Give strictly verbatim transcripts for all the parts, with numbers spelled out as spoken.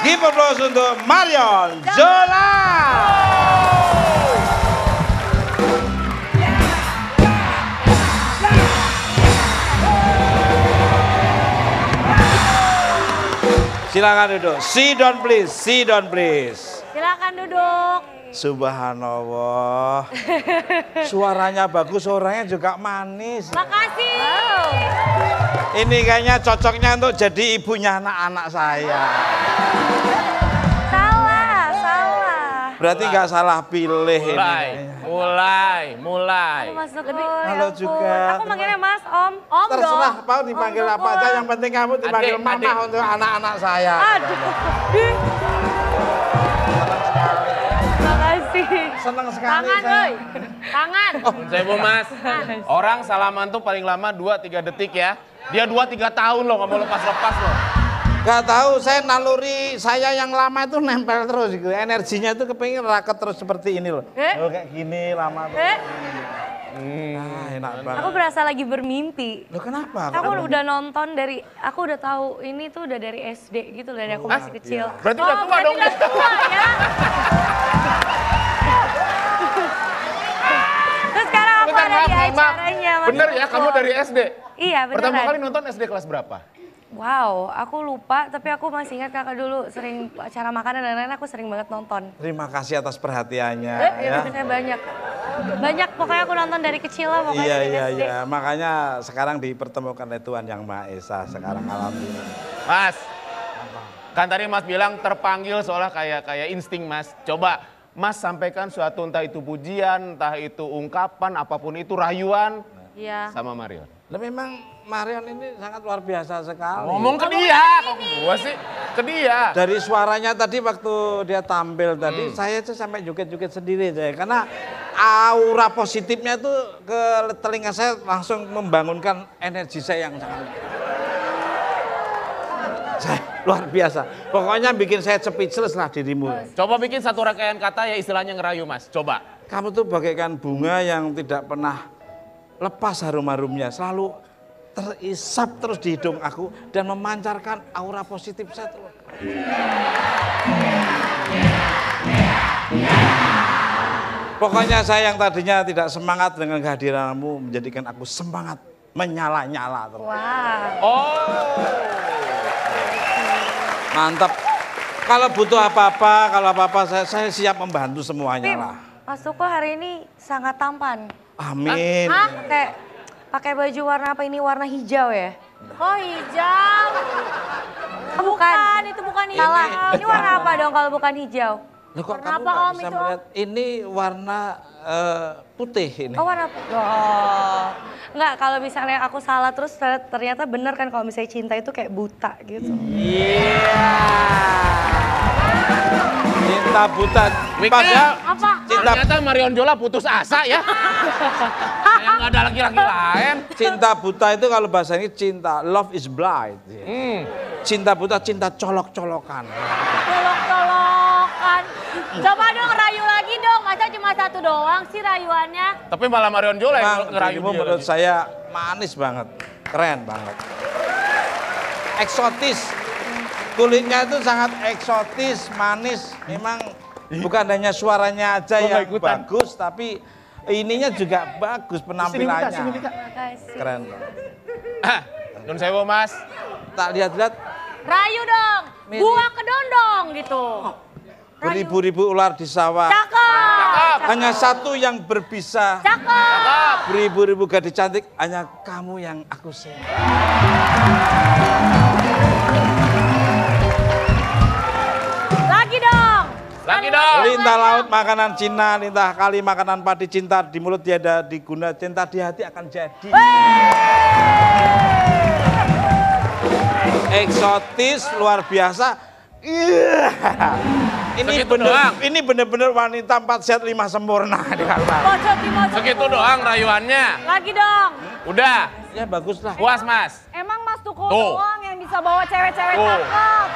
Give applause untuk Marion Jola. Silakan duduk. Sit down please. Sit down please. Silakan duduk. Subhanallah. Suaranya bagus, orangnya juga manis. Makasih. Wow. Ini kayaknya cocoknya untuk jadi ibunya anak-anak saya. Salah, salah. Berarti nggak salah pilih Mulai, ini. mulai, mulai. Aku masuk ke Halo juga. Aku manggilnya Mas Om. Om Terserah dong. mau dipanggil Om apa aja, yang penting kamu dipanggil Adik, mama adik. untuk anak-anak saya. Aduh. Ih. Makasih. Senang sekali Tangan, saya. woi. Tangan. Saya Bu Mas, orang salaman tuh paling lama dua tiga detik ya. Dia dua tiga tahun loh, nggak mau lepas-lepas loh. Gak tahu, saya naluri saya yang lama itu nempel terus gitu. Energinya itu kepingin raket terus seperti ini loh. Eh? Oh, kayak gini lama tuh. Eh, Ah, enak banget. aku berasa lagi bermimpi. Loh kenapa? Aku Kenapa? udah nonton dari, aku udah tahu ini tuh udah dari S D gitu, dari aku masih kecil. Berarti udah tua berarti dong. udah tua ya. Terus sekarang aku Bentar, ada maaf, di maaf, maaf. acaranya. Mas Bener ya, Iko. kamu dari S D? Iya beneran. Pertama kali nonton S D kelas berapa? Wow, aku lupa, tapi aku masih ingat kakak dulu sering acara makanan dan lain-lain, aku sering banget nonton. Terima kasih atas perhatiannya Eh, ya. saya banyak. Banyak, pokoknya aku nonton dari kecil lah pokoknya Iya dari iya S D. iya, makanya sekarang dipertemukan oleh Tuhan Yang Maha Esa sekarang alhamdulillah. Mas, kan tadi Mas bilang terpanggil seolah kayak kayak insting Mas. Coba Mas sampaikan suatu entah itu pujian, entah itu ungkapan, apapun itu rayuan Iya. sama Marion. Lah memang Marion ini sangat luar biasa sekali. Ngomong ke dia, kok gua sih ke dia. Dari suaranya tadi waktu dia tampil tadi, Hmm. saya tuh sampai joget-joget sendiri saya. Karena aura positifnya itu ke telinga saya langsung membangunkan energi saya yang sangat saya, luar biasa. Pokoknya bikin saya speechless lah dirimu. Coba bikin satu rangkaian kata ya istilahnya ngerayu Mas, coba. Kamu tuh bagaikan bunga yang tidak pernah lepas harum-harumnya, selalu terisap terus di hidung aku dan memancarkan aura positif saya terus. Pokoknya saya yang tadinya tidak semangat dengan kehadiranmu menjadikan aku semangat menyala-nyala terus. Wah. Oh. Mantap. Kalau butuh apa-apa, kalau apa-apa saya, saya siap membantu semuanya Tapi lah. Mas Tuko hari ini sangat tampan. Amin. Hah? Kayak pakai baju warna apa ini? Warna hijau ya? Oh hijau. Oh, bukan. itu bukan hijau. Salah. Ini warna apa dong kalau bukan hijau? Loh, kok Warna kamu apa, nggak Om, bisa itu, Om? melihat? Ini warna eh, putih ini. Oh warna oh. Enggak, kalau misalnya aku salah terus ternyata bener kan kalau misalnya cinta itu kayak buta gitu. Iya. Cinta buta. Wika. Padahal Apa? cinta Ternyata Marion Jola putus asa ya. Kayak nggak ada laki-laki lain. cinta buta itu kalau bahasa ini cinta love is blind. Hmm. Cinta buta cinta colok-colokan. Colok-colokan. Coba dong rayu lagi dong, masa cuma satu doang sih rayuannya? Tapi malah Marion Jola yang Memang ngerayu dirimu dia menurut lagi. saya manis banget, keren banget. Eksotis. Kulitnya itu sangat eksotis, manis. Memang bukan hanya suaranya aja Gua nggak yang ikutan. bagus, tapi ininya juga bagus penampilannya. Sini, Wika, sini, Makasih. Keren. Ah, Nun sewu Mas. Tak lihat-lihat Rayu dong, Mirip. buah kedondong gitu. beribu-ribu ular di sawah. Cakep. Hanya satu yang berbisa. Cakep. Beribu-ribu gadis cantik, hanya kamu yang aku sayang. Lagi dong. Lagi dong. Lintah laut makanan Cina, lintah kali makanan padi cinta, di mulut tiada diguna, cinta di hati akan jadi. Eksotis, luar biasa. Iya. Ini Segitu bener, doang. ini bener-bener wanita empat sehat lima sempurna. Pojok di pojok. Segitu doang rayuannya. Lagi dong. Udah. Ya bagus lah. Puas Mas. Emang Mas Tuko Tuh. doang yang bisa bawa cewek-cewek Tuh. cakep.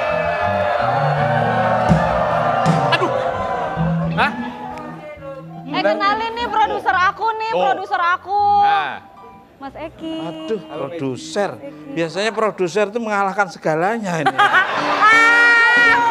Aduh. Hah? Eh kenalin nih produser aku nih, Tuh. produser aku. Nah. Mas Eki. Aduh, produser. Biasanya produser itu mengalahkan segalanya ini. Ah,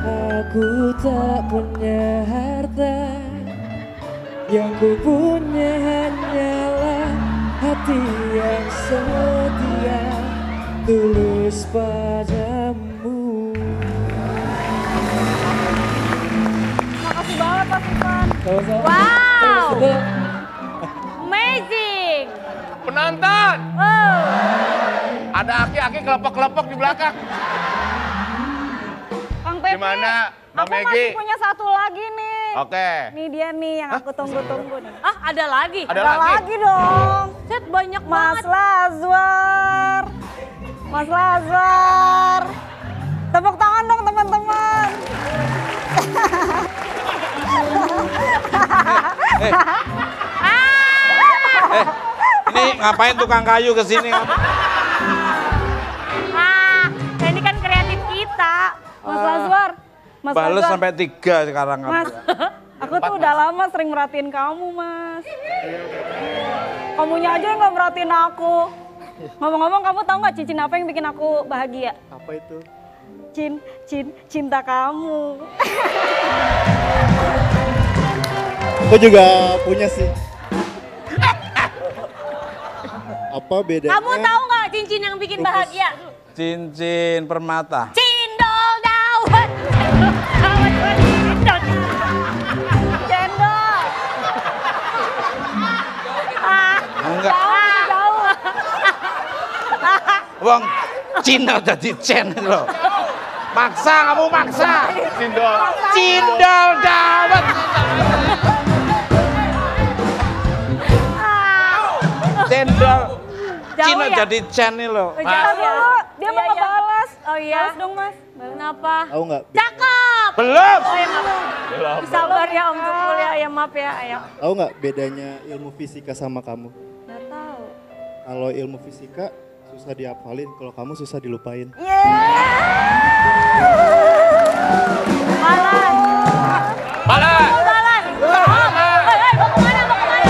Aku tak punya harta, yang ku punya hanyalah hati yang setia, tulus padamu. Makasih banget Mas Ivan. Sama-sama. Wow. Sama-sama. Amazing. Penonton, Oh. ada aki-aki kelepok-kelepok di belakang. Kang Pepe, Gimana, Mbak aku Megi? masih punya satu lagi nih. Oke. Nih dia nih yang aku tunggu-tunggu nih. Ah, ada lagi? Ada Ada lagi? lagi dong. Set banyak Mas banget. Lazwar. Mas Lazwar. Tepuk tangan dong teman-teman. Eh, ini ngapain tukang kayu ke sini? Ah, ini kan kreatif kita. Mas Lazwar. Mas Bales Lazwar. sampai tiga sekarang. Mas, aku tuh udah lama sering merhatiin kamu, Mas. Kamunya aja yang gak merhatiin aku. Ngomong-ngomong, kamu tahu nggak cincin apa yang bikin aku bahagia? Apa itu? Cin, cin, cinta kamu. Aku juga punya sih. Apa bedanya? Kamu tahu nggak cincin yang bikin bahagia? Cincin permata. Cindol dawet. Dawet, dawet, cindol. Cendol. Ah, Enggak. ah. Wong Cina jadi Cen loh. Maksa kamu maksa. Cindol. Cindol dawet. Cendol. Jauh Cina ya? jadi Cen nih loh. Jauh Bentar ya? dulu, dia mau Iya, iya. ngebalas. Oh iya? Balas dong, Mas. Kenapa? Tahu nggak? Cakep. Belum. Oh ya maaf. Sabar ya Om Tukul ya, ya maaf ya. Ayo. Tahu nggak bedanya ilmu fisika sama kamu? Nggak tahu. Kalau ilmu fisika susah dihafalin, kalau kamu susah dilupain. Balas. Balas. Balas. Hei, hei, mau kemana, mau kemana?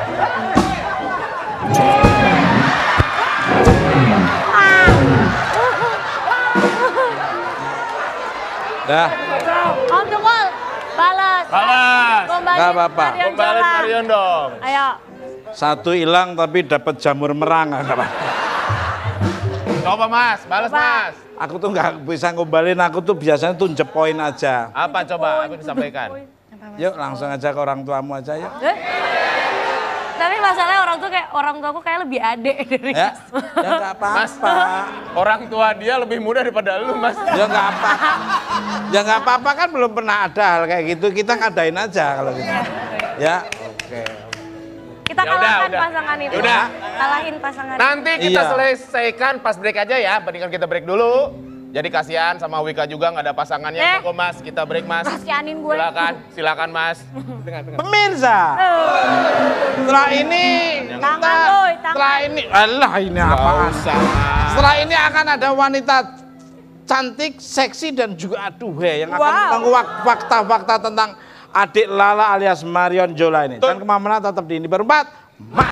Dah. Om Tukul, balas. Balas. Kembali Nggak apa-apa. Marion Kembali Jola. Marion dong. Ayo. Satu hilang tapi dapat jamur merang. Nggak apa-apa. Coba Mas, balas Coba. Mas. Aku tuh nggak bisa ngombalin, aku tuh biasanya tuh jepoin aja. Apa coba aku disampaikan? Yuk langsung aja ke orang tuamu aja yuk. Eh? Tapi masalahnya orang tuh kayak orang tuaku kayak lebih adek dari Ya, ya nggak Mas, apa-apa. orang tua dia lebih muda daripada lu Mas. Ya nggak apa. Ya nggak apa-apa kan belum pernah ada hal kayak gitu. Kita ngadain aja kalau gitu. Ya, oke. kita Ya udah, kalahkan udah. pasangan itu. Ya udah. Kalahin pasangan. Nanti kita Iya. selesaikan pas break aja ya. Mendingan kita break dulu. Jadi kasihan sama Wika juga nggak ada pasangannya. Eh. Monggo Mas, kita break Mas. Kasianin gue. Silakan, silakan Mas. Pemirsa, setelah ini Tangan, kita, Boy, tangan. setelah ini, alah ini apaan? usah. Setelah ini akan ada wanita cantik, seksi dan juga aduhe yang akan Wow. menguak fakta-fakta tentang adik Lala alias Marion Jola ini. Dan kemana-mana tetap di ini berempat.